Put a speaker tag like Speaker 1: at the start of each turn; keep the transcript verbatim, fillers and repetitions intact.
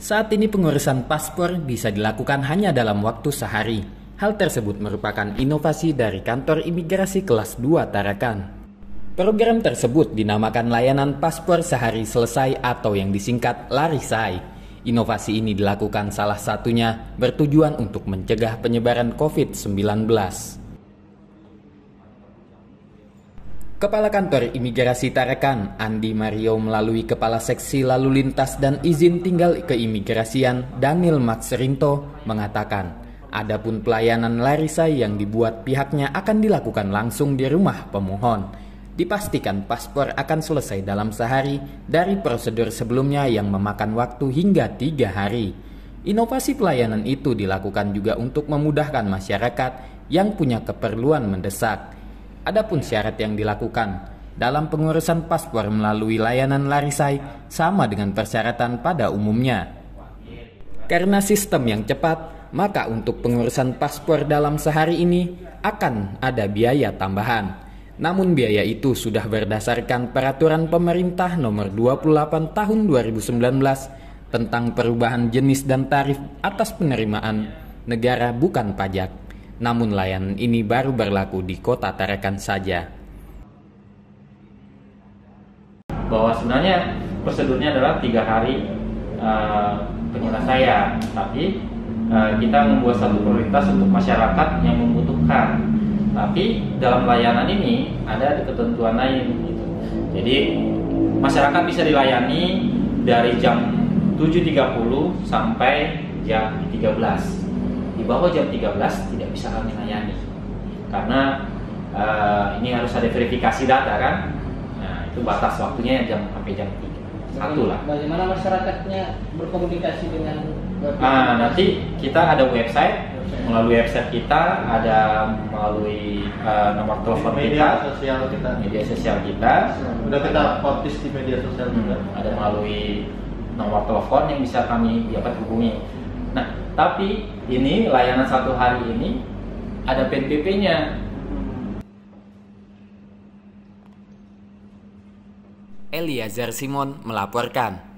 Speaker 1: Saat ini pengurusan paspor bisa dilakukan hanya dalam waktu sehari. Hal tersebut merupakan inovasi dari kantor imigrasi kelas dua Tarakan. Program tersebut dinamakan layanan paspor sehari selesai atau yang disingkat Larisai. Inovasi ini dilakukan salah satunya bertujuan untuk mencegah penyebaran covid sembilan belas. Kepala Kantor Imigrasi Tarakan, Andi Mario, melalui Kepala Seksi Lalu Lintas dan Izin Tinggal Keimigrasian, Daniel Matserinto, mengatakan, adapun pelayanan Larisai yang dibuat pihaknya akan dilakukan langsung di rumah pemohon. Dipastikan paspor akan selesai dalam sehari dari prosedur sebelumnya yang memakan waktu hingga tiga hari. Inovasi pelayanan itu dilakukan juga untuk memudahkan masyarakat yang punya keperluan mendesak. Adapun syarat yang dilakukan dalam pengurusan paspor melalui layanan Larisai sama dengan persyaratan pada umumnya. Karena sistem yang cepat, maka untuk pengurusan paspor dalam sehari ini akan ada biaya tambahan. Namun biaya itu sudah berdasarkan peraturan pemerintah nomor dua puluh delapan tahun dua ribu sembilan belas tentang perubahan jenis dan tarif atas penerimaan negara bukan pajak. Namun layanan ini baru berlaku di kota Tarakan saja.
Speaker 2: Bahwa sebenarnya prosedurnya adalah tiga hari uh, penyelesaian, tapi uh, kita membuat satu prioritas untuk masyarakat yang membutuhkan. Tapi dalam layanan ini ada ketentuan lain, gitu. Jadi masyarakat bisa dilayani dari jam tujuh tiga puluh sampai jam tiga belas. Di bawah jam tiga belas tidak bisa kami layani karena uh, ini harus ada verifikasi data kan. Nah, itu batas waktunya jam sampai jam tiga. Satu lah.
Speaker 3: Bagaimana masyarakatnya berkomunikasi dengan
Speaker 2: Nah, nanti kita ada website, melalui website kita ada melalui uh, nomor telepon
Speaker 4: media
Speaker 2: kita,
Speaker 4: sosial kita,
Speaker 2: media sosial kita.
Speaker 4: Udah kita publish di media sosial juga.
Speaker 2: Hmm, ada melalui nomor telepon yang bisa kami dapat hubungi. Nah, tapi ini layanan satu hari ini ada P N P P-nya.
Speaker 1: Eliezer Simon melaporkan.